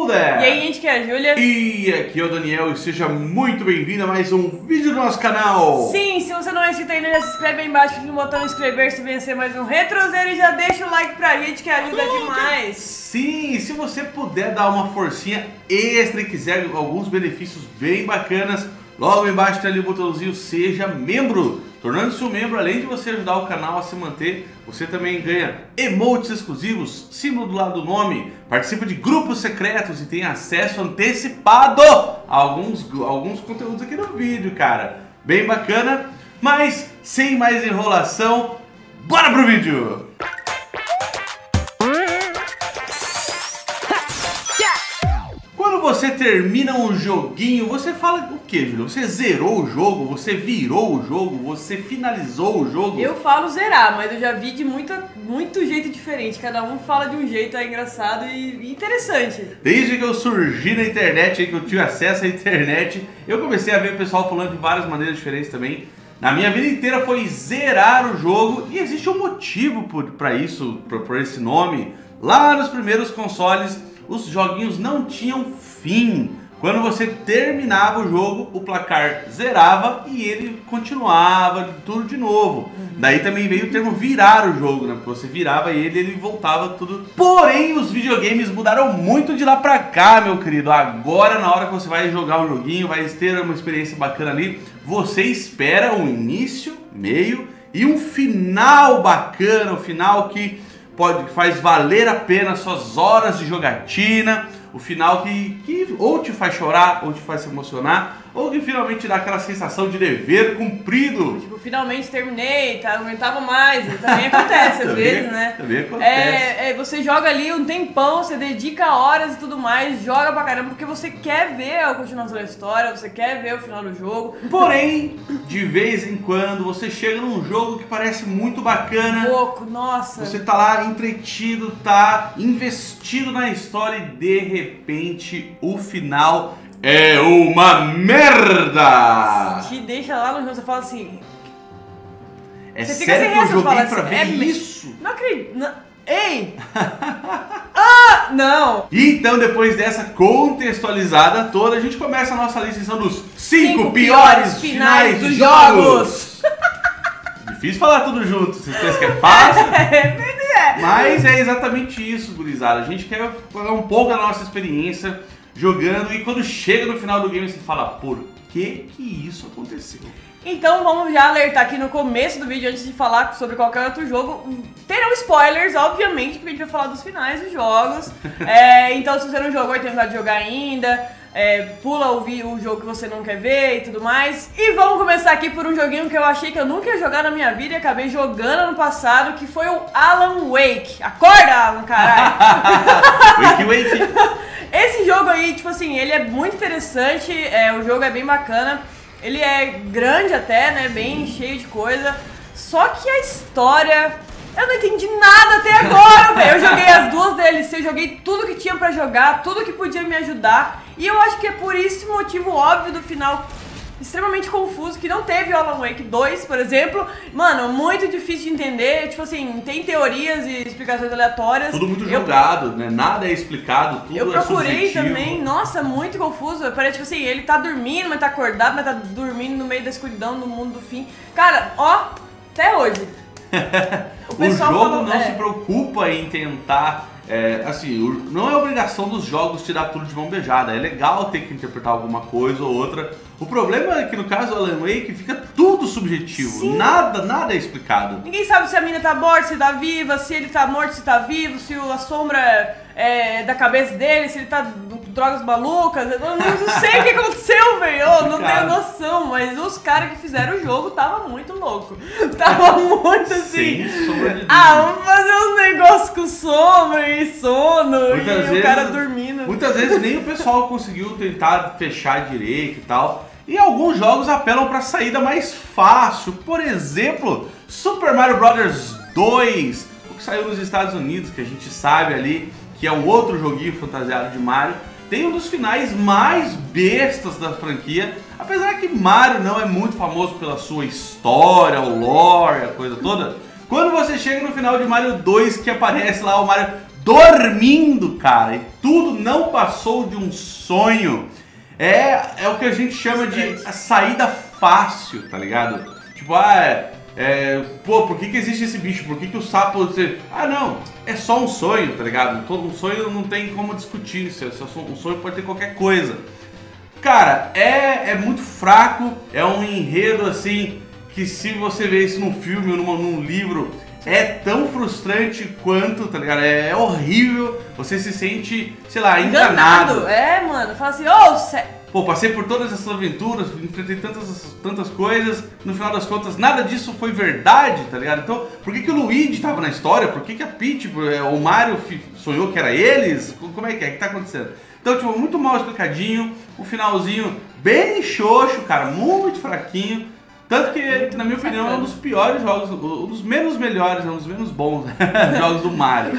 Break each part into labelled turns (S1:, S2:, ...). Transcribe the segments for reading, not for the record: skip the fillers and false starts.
S1: Buda!
S2: E aí, gente, que é a Júlia.
S1: E aqui é o Daniel e seja muito bem-vindo a mais um vídeo do nosso canal.
S2: Sim, se você não é inscrito ainda, já se inscreve aí embaixo no botão inscrever-se e vencer mais um Retrozeiro e já deixa o like pra gente que ajuda demais.
S1: Sim, se você puder dar uma forcinha extra e quiser alguns benefícios bem bacanas, logo embaixo tem ali o botãozinho Seja Membro. Tornando-se um membro, além de você ajudar o canal a se manter, você também ganha emotes exclusivos, símbolo do lado do nome, participa de grupos secretos e tem acesso antecipado a alguns conteúdos aqui no vídeo, cara. Bem bacana, mas sem mais enrolação, bora pro vídeo! Quando você termina um joguinho, você fala o que, Júlio? Você zerou o jogo? Você virou o jogo? Você finalizou o jogo?
S2: Eu falo zerar, mas eu já vi de muito jeito diferente. Cada um fala de um jeito engraçado e interessante.
S1: Desde que eu surgi na internet, que eu tive acesso à internet, eu comecei a ver o pessoal falando de várias maneiras diferentes também. Na minha vida inteira foi zerar o jogo e existe um motivo para isso, por esse nome. Lá nos primeiros consoles, os joguinhos não tinham fim. Quando você terminava o jogo, o placar zerava e ele continuava tudo de novo. Daí também veio o termo virar o jogo, né? Porque você virava ele voltava tudo. Porém, os videogames mudaram muito de lá pra cá, meu querido. Agora, na hora que você vai jogar um joguinho, vai ter uma experiência bacana ali, você espera um início, meio e um final bacana, um final que faz valer a pena suas horas de jogatina, o final que ou te faz chorar, ou te faz se emocionar, ou que finalmente dá aquela sensação de dever cumprido.
S2: Tipo, finalmente terminei, tá? Não aguentava mais. Também acontece às vezes, né?
S1: Também acontece.
S2: Você joga ali um tempão, você dedica horas e tudo mais, joga pra caramba, porque você quer ver a continuação da história, você quer ver o final do jogo.
S1: Porém, de vez em quando, você chega num jogo que parece muito bacana.
S2: Pouco, nossa.
S1: Você tá lá entretido, tá investido na história e de repente o final é uma merda!
S2: Te deixa lá no jogo, você fala assim...
S1: É
S2: você
S1: sério que eu joguei pra ver isso?
S2: Não acredito... Ei! Não!
S1: Então, depois dessa contextualizada toda, a gente começa a nossa lista dos 5 piores finais dos jogos! Difícil falar tudo junto, vocês pensam que é fácil? Mas é exatamente isso, gurizada. A gente quer falar um pouco da nossa experiência jogando e quando chega no final do game você fala, por que isso aconteceu? Então
S2: vamos já alertar aqui no começo do vídeo, antes de falar sobre qualquer outro jogo, terão spoilers, obviamente, porque a gente vai falar dos finais dos jogos. Então se você não jogou e tem vontade de jogar ainda, pula o jogo que você não quer ver e tudo mais. E vamos começar aqui por um joguinho que eu achei que eu nunca ia jogar na minha vida e acabei jogando ano passado, que foi o Alan Wake. Acorda, Alan, caralho!
S1: Wake!
S2: Esse jogo aí, tipo assim, ele é muito interessante, o jogo é bem bacana, ele é grande até, né, bem cheio de coisa, só que a história, eu não entendi nada até agora, velho. Eu joguei as duas DLC, eu joguei tudo que tinha pra jogar, tudo que podia me ajudar, e eu acho que é por esse motivo óbvio do final extremamente confuso, que não teve o Alan Wake 2, por exemplo. Mano, muito difícil de entender, tipo assim, tem teorias e explicações aleatórias.
S1: Tudo muito jogado, né? Nada é explicado, tudo
S2: eu procurei
S1: subjetivo.
S2: Também, nossa, muito confuso. Parece, tipo assim, ele tá dormindo, mas tá acordado, mas tá dormindo no meio da escuridão, no mundo do fim. Cara, ó, até hoje.
S1: O jogo não se preocupa em tentar... assim, não é obrigação dos jogos te dar tudo de mão beijada. É legal ter que interpretar alguma coisa ou outra. O problema é que no caso do Alan Wake fica tudo subjetivo.
S2: Sim.
S1: Nada é explicado.
S2: Ninguém sabe se a mina tá morta, se tá viva, se ele tá morto, se tá vivo, se a sombra é da cabeça dele, se ele tá drogas malucas. Eu não sei o que aconteceu, velho. Eu não tenho noção, mas os caras que fizeram o jogo tava muito louco. Tava muito assim.
S1: Sem sombra de dúvida.
S2: Vamos fazer uns negócios com sombra e sono e o cara dormindo.
S1: Muitas vezes nem o pessoal conseguiu tentar fechar direito e tal. E alguns jogos apelam para a saída mais fácil. Por exemplo, Super Mario Bros. 2, o que saiu nos Estados Unidos, que a gente sabe ali que é um outro joguinho fantasiado de Mario. Tem um dos finais mais bestas da franquia. Apesar que Mario não é muito famoso pela sua história, o lore, a coisa toda. Quando você chega no final de Mario 2, que aparece lá o Mario dormindo, cara. E tudo não passou de um sonho. É o que a gente chama de a saída fácil, tá ligado? Tipo, pô, por que existe esse bicho? Por que o sapo... não, é só um sonho, tá ligado? Todo um sonho não tem como discutir isso. Um sonho pode ter qualquer coisa. Cara, é muito fraco, é um enredo assim, que se você vê isso num filme ou num livro, é tão frustrante quanto, tá ligado? É horrível, você se sente, sei lá, enganado.
S2: Mano, fala assim,
S1: pô, passei por todas essas aventuras, enfrentei tantas coisas, no final das contas nada disso foi verdade, tá ligado? Então, por que o Luigi tava na história? Por que a Peach, o Mario sonhou que era eles? Como é que tá acontecendo? Então, tipo, muito mal explicadinho, o finalzinho bem xoxo, cara, muito fraquinho. Tanto que, na minha opinião, é um dos piores jogos, um dos menos melhores, um dos menos bons jogos do Mario.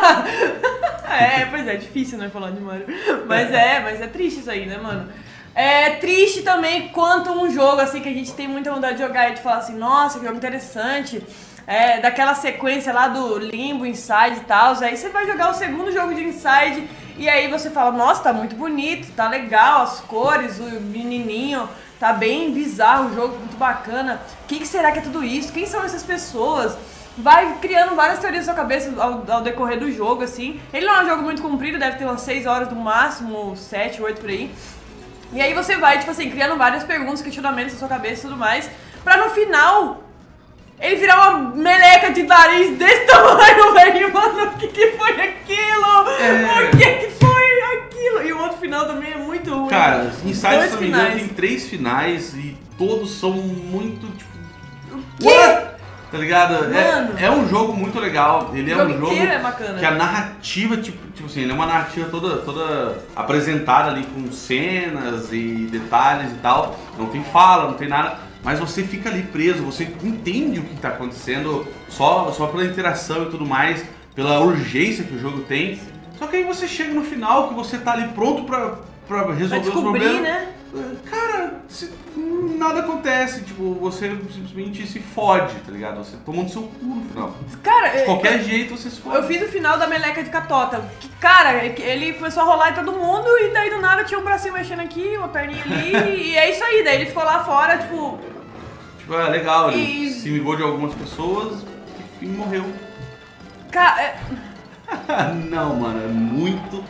S2: Pois é difícil, né, falar de Mario. Mas é triste isso aí, né, mano? É triste também quanto um jogo, assim, que a gente tem muita vontade de jogar e de falar assim, nossa, que jogo interessante. Daquela sequência lá do Limbo, Inside e tal, aí você vai jogar o segundo jogo de Inside e aí você fala, nossa, tá muito bonito, tá legal, as cores, o menininho, tá bem bizarro o jogo, muito bacana. O que será que é tudo isso? Quem são essas pessoas? Vai criando várias teorias na sua cabeça ao decorrer do jogo, assim. Ele não é um jogo muito comprido, deve ter umas 6 horas no máximo, 7, 8 por aí. E aí você vai, tipo assim, criando várias perguntas, questionamentos na sua cabeça e tudo mais, pra no final... ele virar uma meleca de nariz desse tamanho, velho. Mano, o que foi aquilo? Por que foi aquilo? E o outro final também é muito ruim.
S1: Cara, Inside, se não me engano, tem 3 finais e todos são muito, tipo...
S2: O quê?
S1: Tá ligado? É um jogo muito legal. Ele é um jogo
S2: bacana.
S1: Que a narrativa, tipo assim, ele é uma narrativa toda apresentada ali com cenas e detalhes e tal. Não tem fala, não tem nada. Mas você fica ali preso, você entende o que está acontecendo só pela interação e tudo mais, pela urgência que o jogo tem. Só que aí você chega no final, que você tá ali pronto pra resolver os problemas.
S2: Né?
S1: Cara, nada acontece, tipo, você simplesmente se fode, tá ligado? Você toma no seu cu no final.
S2: Cara,
S1: de qualquer jeito você se fode.
S2: Eu fiz o final da meleca de catota. Cara, ele começou a rolar em todo mundo e daí do nada tinha um bracinho mexendo aqui, uma perninha ali e é isso aí. Daí ele ficou lá fora, tipo...
S1: legal, ele se vingou de algumas pessoas e morreu.
S2: Cara,
S1: não, mano, é muito...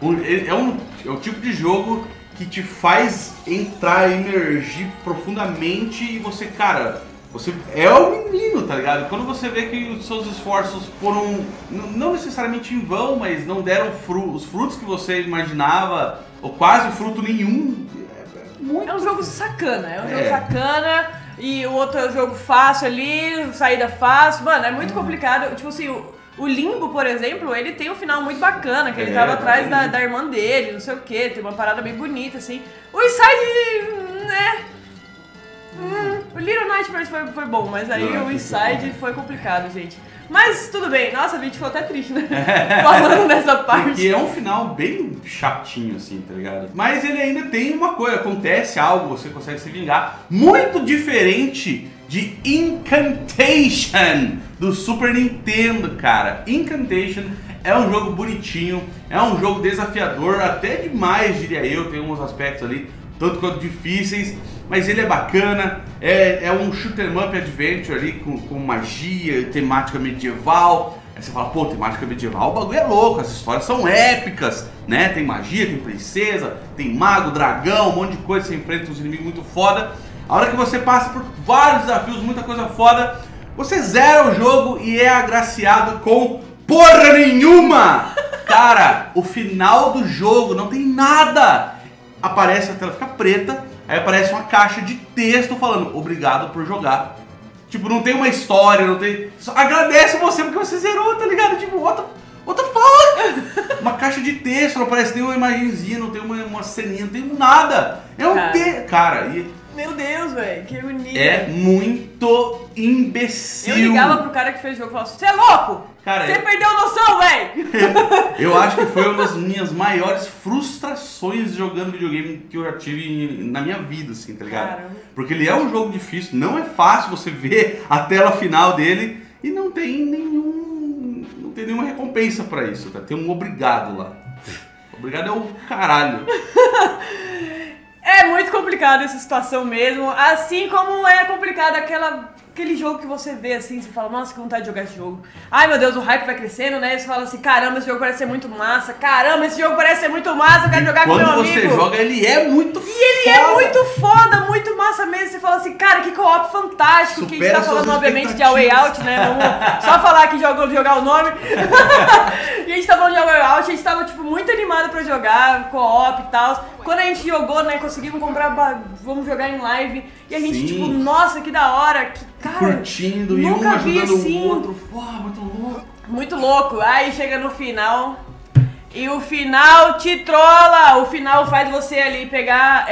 S1: É o tipo de jogo que te faz entrar, emergir profundamente e você, cara, você é o menino, tá ligado? Quando você vê que os seus esforços foram, não necessariamente em vão, mas não deram os frutos que você imaginava, ou quase fruto nenhum,
S2: é um jogo sacana, jogo sacana. E o outro é um jogo fácil ali, saída fácil, mano, é muito complicado. Tipo assim, o Limbo, por exemplo, ele tem um final muito bacana, que ele tava atrás da irmã dele, não sei o que, tem uma parada bem bonita, assim. O Inside, né? O Little Nightmares foi bom, mas aí o Inside foi complicado, gente. Mas tudo bem, nossa, a gente ficou até triste, né? Falando dessa parte.
S1: Porque é um final bem chatinho, assim, tá ligado? Mas ele ainda tem uma coisa, acontece algo, você consegue se vingar. Muito diferente de Incantation do Super Nintendo, cara. Incantation é um jogo bonitinho, é um jogo desafiador, até demais, diria eu. Tem uns aspectos ali, tanto quanto difíceis, mas ele é bacana. É um shoot 'em up adventure ali com magia, temática medieval. Aí você fala, pô, temática medieval, o bagulho é louco, as histórias são épicas, né? Tem magia, tem princesa, tem mago, dragão, um monte de coisa, você enfrenta uns inimigos muito foda. A hora que você passa por vários desafios, muita coisa foda, você zera o jogo e é agraciado com porra nenhuma! Cara, o final do jogo não tem nada! Aparece, a tela fica preta, aí aparece uma caixa de texto falando obrigado por jogar. Tipo, não tem uma história, não tem... Só agradece você porque você zerou, tá ligado? Tipo, what the fuck? Uma caixa de texto, não aparece nem uma imagenzinha, não tem uma ceninha, não tem nada. É um texto. Cara,
S2: meu Deus, velho, que agonia.
S1: É muito imbecil.
S2: Eu ligava pro cara que fez o jogo e falava, você é louco? Cara, você perdeu a noção, velho!
S1: Eu acho que foi uma das minhas maiores frustrações jogando videogame que eu já tive na minha vida, assim, tá ligado? Caramba. Porque ele é um jogo difícil, não é fácil você ver a tela final dele e não tem nenhum... tem nenhuma recompensa pra isso, tá? Tem um obrigado lá. Obrigado é o caralho.
S2: É muito complicado essa situação mesmo, assim como é complicado aquele jogo que você vê assim, você fala, nossa, que vontade de jogar esse jogo. Ai meu Deus, o hype vai crescendo, né? E você fala assim, caramba, esse jogo parece ser muito massa, caramba, esse jogo parece ser muito massa, eu quero jogar com meu amigo.
S1: Quando você joga, ele é muito foda.
S2: E ele é muito foda, muito massa mesmo. Você fala assim, cara, que co-op fantástico.
S1: Supera
S2: que a gente tá falando, obviamente, de A Way Out, né? Vamos só falar aqui, jogar o nome. E a gente tá falando de A Way Out, a gente tava, tipo, muito animado pra jogar, co-op e tal. Quando a gente jogou, né, conseguimos comprar, vamos jogar em live. E a gente, tipo, nossa, que da hora, que cara...
S1: Curtindo e um ajudando o outro. Pô, muito louco.
S2: Muito louco. Aí chega no final... E o final te trola, o final faz você ali pegar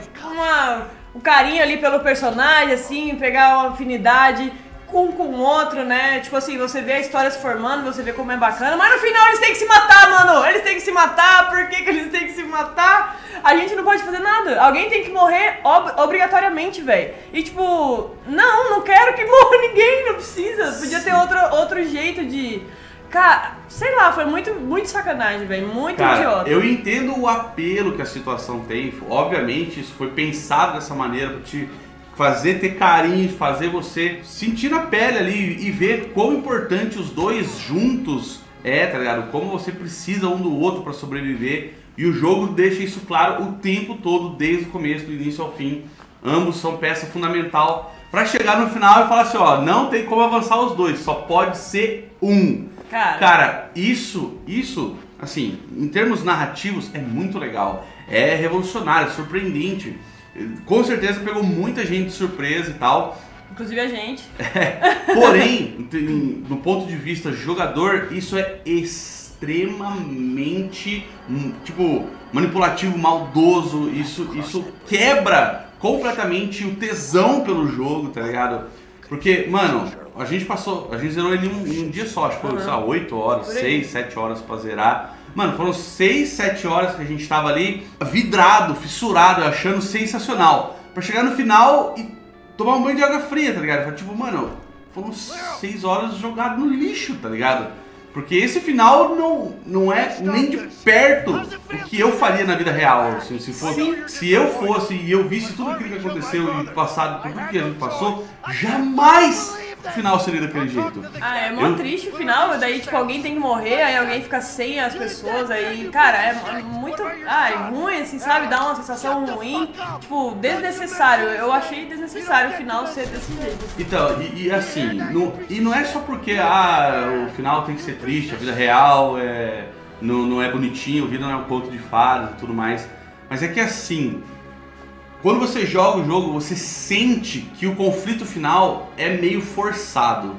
S2: um carinho ali pelo personagem, assim, pegar uma afinidade um com o outro, né? Tipo assim, você vê a história se formando, você vê como é bacana, mas no final eles têm que se matar, mano! Eles têm que se matar, por que eles têm que se matar? A gente não pode fazer nada, alguém tem que morrer obrigatoriamente, velho. E tipo, não quero que morra ninguém, não precisa, podia ter outro jeito de... Cara, sei lá, foi muito sacanagem, velho, muito idiota.
S1: Eu entendo o apelo que a situação tem, obviamente isso foi pensado dessa maneira pra te fazer ter carinho, fazer você sentir na pele ali e ver quão importante os dois juntos tá ligado? Como você precisa um do outro pra sobreviver, e o jogo deixa isso claro o tempo todo, desde o começo, do início ao fim. Ambos são peça fundamental pra chegar no final e falar assim, ó, não tem como avançar os dois, só pode ser um. Cara, isso, assim, em termos narrativos, é muito legal. É revolucionário, surpreendente. Com certeza pegou muita gente de surpresa e tal.
S2: Inclusive a gente.
S1: Porém, do ponto de vista jogador, isso é extremamente, tipo, manipulativo, maldoso. Isso quebra completamente o tesão pelo jogo, tá ligado? Porque, mano, a gente zerou ele em um dia só, acho que foi, sei lá, 8 horas, 6, 7 horas pra zerar. Mano, foram 6, 7 horas que a gente tava ali vidrado, fissurado, achando sensacional. Pra chegar no final e tomar um banho de água fria, tá ligado? Tipo, mano, foram 6 horas jogado no lixo, tá ligado? Porque esse final não é nem de perto o que eu faria na vida real. Assim, se eu fosse e eu visse tudo aquilo que aconteceu e passado, tudo que a gente passou, jamais o final seria daquele jeito.
S2: É mó triste o final, daí tipo, alguém tem que morrer, aí alguém fica sem as pessoas, aí, cara, é muito ruim, assim, sabe? Dá uma sensação ruim, tipo, desnecessário. Eu achei desnecessário o final ser desse jeito.
S1: Então, e assim, não é só porque o final tem que ser triste, a vida real não é bonitinho, a vida não é um conto de fadas e tudo mais, mas é que assim, quando você joga o jogo, você sente que o conflito final é meio forçado.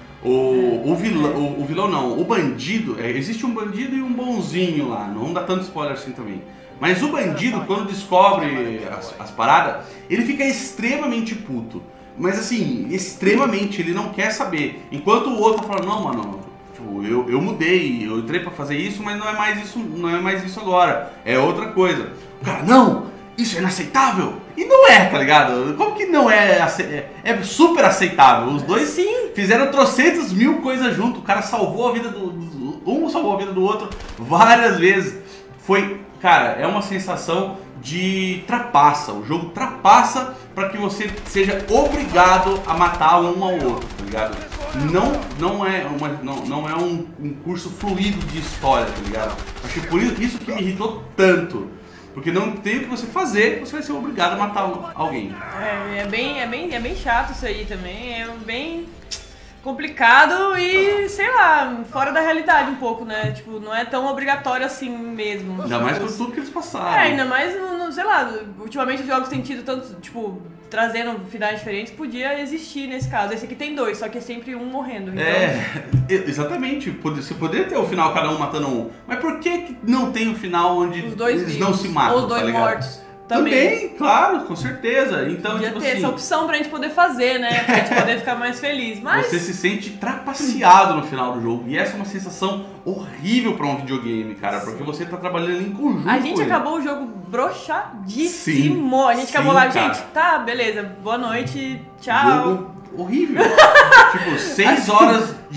S1: O vilão não, o bandido, existe um bandido e um bonzinho lá, não dá tanto spoiler assim também. Mas o bandido, quando descobre as paradas, ele fica extremamente puto. Mas assim, extremamente, ele não quer saber. Enquanto o outro fala, não, mano, tipo, eu mudei, eu entrei pra fazer isso, mas não é mais isso agora, é outra coisa. O cara, não! Isso é inaceitável? E não é, tá ligado? Como que não é? É super aceitável. Os dois fizeram trocentos mil coisas junto. O cara salvou a vida um salvou a vida do outro várias vezes. Cara, é uma sensação de trapaça. O jogo trapaça pra que você seja obrigado a matar um ao outro, tá ligado? Não é um curso fluido de história, tá ligado? Acho que por isso que me irritou tanto. Porque não tem o que você fazer, você vai ser obrigado a matar alguém.
S2: É bem chato isso aí também, é bem complicado e, sei lá, fora da realidade um pouco, né? Tipo, não é tão obrigatório assim mesmo.
S1: Ainda mais por tudo que eles passaram.
S2: Ainda mais, sei lá, ultimamente os jogos têm tido tanto, tipo, trazendo finais diferentes, podia existir nesse caso. Esse aqui tem 2, só que é sempre um morrendo. Então...
S1: exatamente. Você poderia ter o final, cada um matando um. Mas por que não tem o final onde
S2: os dois
S1: eles
S2: vivos,
S1: não se matam,
S2: ou os dois mortos?
S1: Também, claro, com certeza. Então,
S2: podia
S1: tipo
S2: ter
S1: assim,
S2: essa opção pra gente poder fazer, né? Pra gente poder ficar mais feliz. Mas...
S1: Você se sente trapaceado no final do jogo. E essa é uma sensação horrível pra um videogame, cara. Porque você tá trabalhando em conjunto.
S2: A gente acabou o jogo broxadíssimo. A gente acabou lá, cara. Gente, tá, beleza. Boa noite, tchau.
S1: Jogo horrível. Tipo, 6 horas de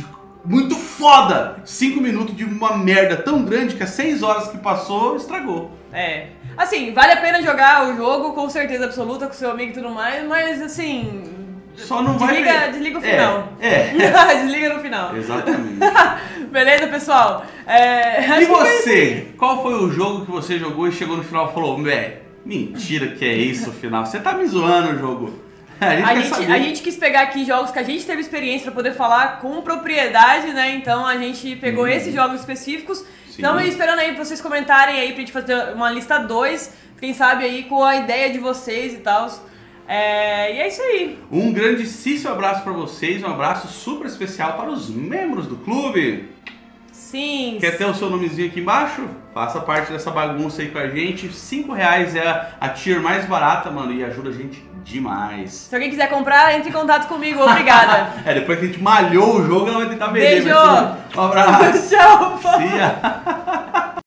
S1: muito foda. 5 minutos de uma merda tão grande que as 6 horas que passou, estragou.
S2: É. Assim, vale a pena jogar o jogo, com certeza absoluta, com seu amigo e tudo mais, mas assim...
S1: Só não vai...
S2: Desliga o final. Desliga no final.
S1: Exatamente.
S2: Beleza, pessoal?
S1: E você? Qual foi o jogo que você jogou e chegou no final e falou, mentira que é isso o final? Você tá me zoando o jogo.
S2: A gente quis pegar aqui jogos que a gente teve experiência pra poder falar com propriedade, né? Então a gente pegou esses jogos específicos. Estamos esperando aí pra vocês comentarem aí pra gente fazer uma lista 2. Quem sabe aí com a ideia de vocês e tal. E é isso aí.
S1: Um grandíssimo abraço pra vocês, um abraço super especial para os membros do clube.
S2: Sim.
S1: Quer ter o seu nomezinho aqui embaixo? Faça parte dessa bagunça aí com a gente. R$5 é a tier mais barata, mano, e ajuda a gente demais. Se
S2: alguém quiser comprar, entre em contato comigo. Obrigada.
S1: Depois que a gente malhou o jogo, ela vai tentar vender.
S2: Beijo.
S1: Um abraço.
S2: Tchau.
S1: See ya.